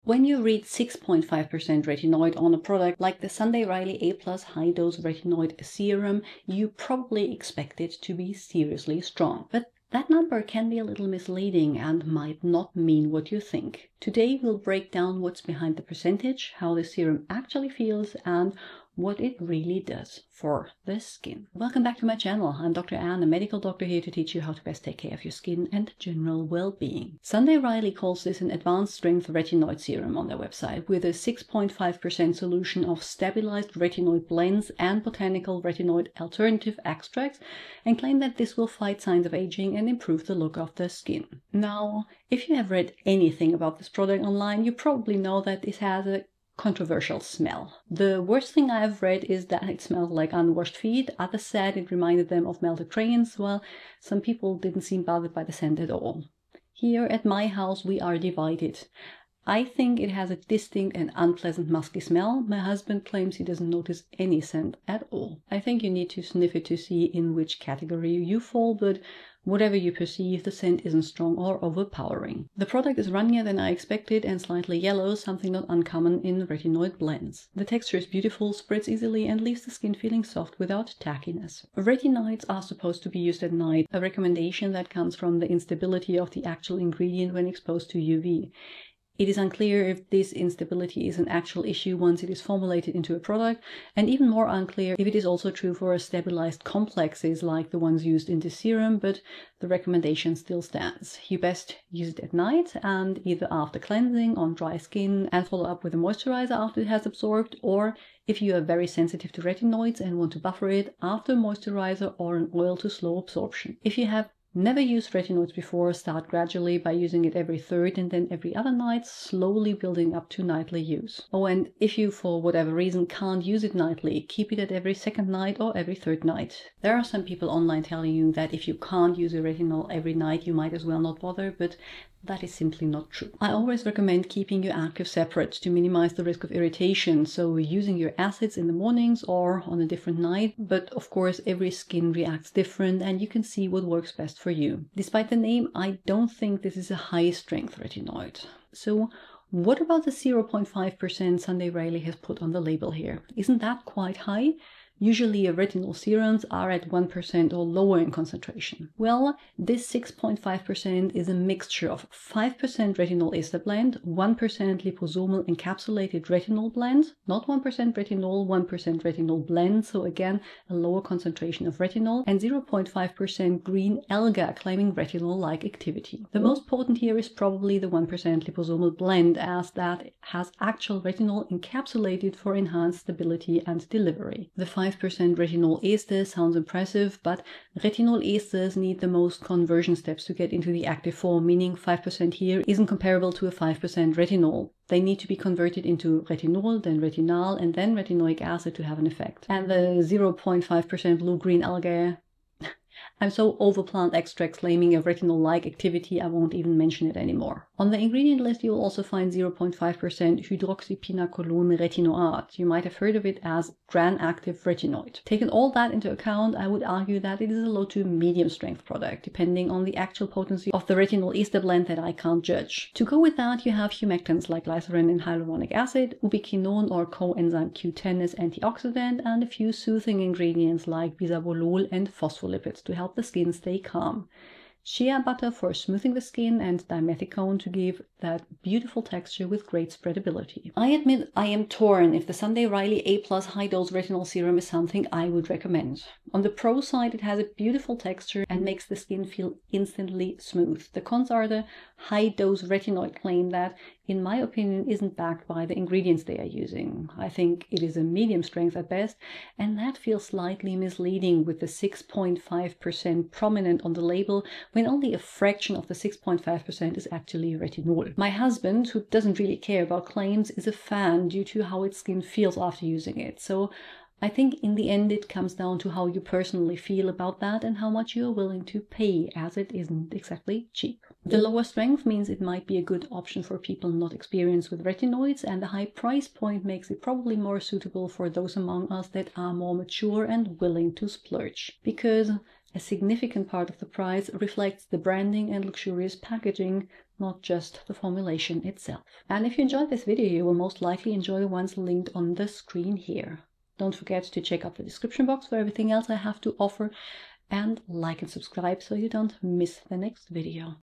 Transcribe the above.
When you read 6.5% retinoid on a product like the Sunday Riley A+ high dose retinoid serum, you probably expect it to be seriously strong. But that number can be a little misleading and might not mean what you think. Today we'll break down what's behind the percentage, how the serum actually feels, and what it really does for the skin. Welcome back to my channel. I'm Dr. Anne, a medical doctor here to teach you how to best take care of your skin and general well-being. Sunday Riley calls this an advanced strength retinoid serum on their website with a 6.5% solution of stabilized retinoid blends and botanical retinoid alternative extracts, and claim that this will fight signs of aging and improve the look of the skin. Now, if you have read anything about this product online, you probably know that this has a controversial smell. The worst thing I've read is that it smells like unwashed feet. Others said it reminded them of melted crayons, while some people didn't seem bothered by the scent at all. Here at my house we are divided. I think it has a distinct and unpleasant musky smell. My husband claims he doesn't notice any scent at all. I think you need to sniff it to see in which category you fall, but whatever you perceive, the scent isn't strong or overpowering. The product is runnier than I expected and slightly yellow, something not uncommon in retinoid blends. The texture is beautiful, spreads easily, and leaves the skin feeling soft without tackiness. Retinoids are supposed to be used at night, a recommendation that comes from the instability of the actual ingredient when exposed to UV. It is unclear if this instability is an actual issue once it is formulated into a product, and even more unclear if it is also true for stabilized complexes like the ones used in the serum, but the recommendation still stands. You best use it at night and either after cleansing on dry skin and follow up with a moisturizer after it has absorbed, or if you are very sensitive to retinoids and want to buffer it, after moisturizer or an oil to slow absorption. If you have never used retinoids before, start gradually by using it every third and then every other night, slowly building up to nightly use. Oh, and if you for whatever reason can't use it nightly, keep it at every second night or every third night. There are some people online telling you that if you can't use a retinol every night, you might as well not bother, but that is simply not true. I always recommend keeping your active separate to minimize the risk of irritation, so using your acids in the mornings or on a different night, but of course every skin reacts different and you can see what works best for you. Despite the name, I don't think this is a high-strength retinoid. So what about the 0.5% Sunday Riley has put on the label here? Isn't that quite high? Usually retinol serums are at 1% or lower in concentration. Well, this 6.5% is a mixture of 5% retinol ester blend, 1% liposomal encapsulated retinol blend, not 1% retinol, 1% retinol blend, so again a lower concentration of retinol, and 0.5% green alga claiming retinol-like activity. The most potent here is probably the 1% liposomal blend, as that has actual retinol encapsulated for enhanced stability and delivery. The 5% retinol ester sounds impressive, but retinol esters need the most conversion steps to get into the active form, meaning 5% here isn't comparable to a 5% retinol. They need to be converted into retinol, then retinal, and then retinoic acid to have an effect. And the 0.5% blue-green algae, I'm so over plant extract claiming a retinol-like activity I won't even mention it anymore. On the ingredient list you will also find 0.5% hydroxypinacolone retinoate. You might have heard of it as gram-active retinoid. Taking all that into account, I would argue that it is a low to medium strength product, depending on the actual potency of the retinol ester blend that I can't judge. To go with that, you have humectants like glycerin and hyaluronic acid, ubiquinone or coenzyme Q10 as antioxidant, and a few soothing ingredients like bisabolol and phospholipids to help the skin stay calm. Shea butter for smoothing the skin, and dimethicone to give that beautiful texture with great spreadability. I admit I am torn if the Sunday Riley A+ high-dose retinol serum is something I would recommend. On the pro side, it has a beautiful texture and makes the skin feel instantly smooth. The cons are the high-dose retinoid claim that, in my opinion, isn't backed by the ingredients they are using. I think it is a medium strength at best, and that feels slightly misleading with the 6.5% prominent on the label when only a fraction of the 6.5% is actually retinol. My husband, who doesn't really care about claims, is a fan due to how its skin feels after using it. So I think in the end it comes down to how you personally feel about that and how much you are willing to pay, as it isn't exactly cheap. The lower strength means it might be a good option for people not experienced with retinoids, and the high price point makes it probably more suitable for those among us that are more mature and willing to splurge. Because A significant part of the price reflects the branding and luxurious packaging, not just the formulation itself. And if you enjoyed this video, you will most likely enjoy the ones linked on the screen here. Don't forget to check out the description box for everything else I have to offer, and like and subscribe so you don't miss the next video.